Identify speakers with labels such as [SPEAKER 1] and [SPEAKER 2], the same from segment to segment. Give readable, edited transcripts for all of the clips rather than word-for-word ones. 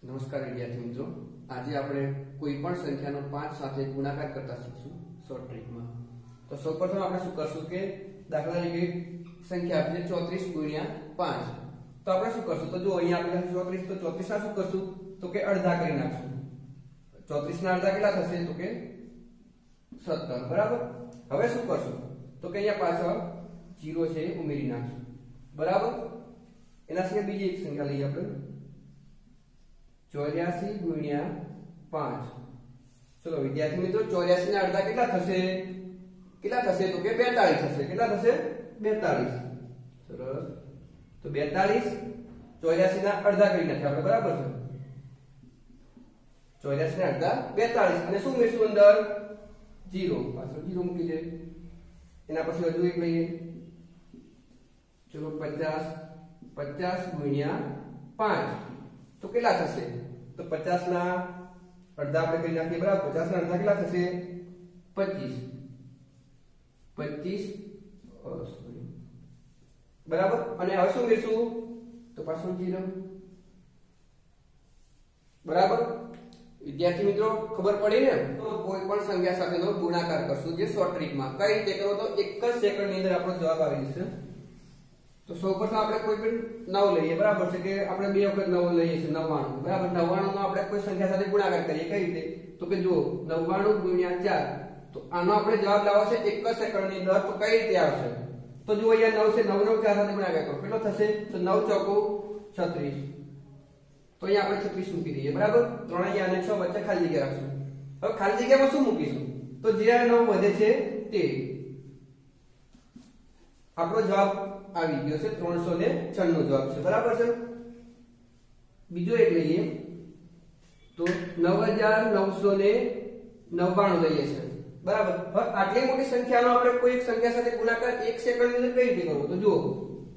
[SPEAKER 1] નમસ્કાર વિદ્યાર્થી મિત્રો, આજે આપણે કોઈ પણ સંખ્યાનો 5 સાથે ગુણાકાર કરતા શીખશું શોર્ટ ટ્રીકમાં। તો સૌપ્રથમ આપણે શું કરશું કે દાખલા તરીકે સંખ્યા આપી છે 34 ગુણ્યા 5। તો આપણે શું કરશું, તો જો અહીંયા આપણે 34 તો 34 ના શું કરશું તો કે અડધા કરી નાખશું। 34 ના અડધા કેટલા થશે તો કે 17, બરાબર। હવે શું કરશું તો કે અહીંયા પાછળ 0 છે ઉમેરી નાખશું, બરાબર। એના સિવાય બીજી એક સંખ્યા લઈએ આપણે 84 ગુણ્યા 5। ચલો વિદ્યાર્થી મિત્રો, 84 ના અડધા કેટલા થશે તો કે 42 થશે। કેટલા થશે? 42। સરસ। તો 42 84 ના અડધા કરી નાખ્યા આપણે, બરાબર છે। 84 ના અડધા 42 અને શું ઉમેરશું અંદર 0, પાછળ 0 મૂકી દે। એના પછી હજુ એક લઈએ, ચલો 50 ગુણ્યા 5 તો કેટલા થશે તો 50 ના અડધા આપણે કરી નાખીએ, બરાબર। 50 ના અડધા કેટલા થશે 25, બરાબર। અને હવે શું ઉમેરશું તો પાછું 0, બરાબર। વિદ્યાર્થી મિત્રો, ખબર પડી ને? તો કોઈ પણ સંખ્યા સાથેનો ગુણાકાર કરશું જે શોર્ટ ટ્રીકમાં કઈ રીતે કરો તો એક જ સેકન્ડની અંદર આપણો જવાબ આવી જશે। તો સૌપ્રથમ આપણે કોઈ પણ 9 લઈએ, બરાબર છે, કે આપણે બે વખત 9 લઈએ છે 99, બરાબર। 99 નો આપણે કોઈ સંખ્યા સાથે ગુણાકાર કરીએ, કઈ રીતે તો કે જો 99 ગુણ્યા 4, તો આનો આપણે જવાબ લાવવો છે એક જ સેકન્ડની અંદર, તો કઈ રીતે આવશે તો જો અહીંયા 9 છે, 9 નો 4 સાથે ગુણાકાર કરો કેટલો થશે તો 9 ચોકુ 36, તો અહીંયા આપણે 36 મૂકી દઈએ, બરાબર। 3 અહીંયા અને 6 વચ્ચે ખાલી જગ્યા રાખશું। હવે ખાલી જગ્યામાં શું મૂકીશું તો જે 9 વધે છે તે આપણો જવાબ આવી ગયો છે 396 જવાબ છે, બરાબર છે। બીજો એક લઈએ તો 9999 લઈએ છે, બરાબર। હવે આટલી મોટી સંખ્યાનો આપણે કોઈ એક સંખ્યા સાથે ગુણાકાર એક સેકન્ડની અંદર કઈ રીતે કરવો તો જુઓ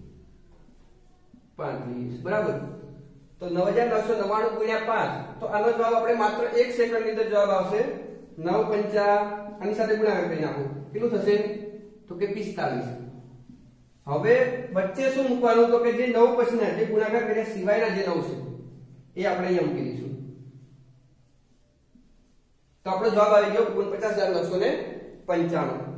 [SPEAKER 1] 35, બરાબર। તો 9999 ગુણ્યા 5 તો આનો જવાબ આપણે માત્ર એક સેકન્ડની અંદર જવાબ આવશે 9 પંચા, આની સાથે ગુણાકાર કરી નાખો કેટલું થશે તો કે 45। હવે વચ્ચે શું મૂકવાનું તો કે જે 9 પછીના જે ગુણાકાર કર્યા સિવાયના જે 9 છે એ આપણે અહીંયા મૂકી દઈશું, તો આપણો જવાબ આવી ગયો 49995।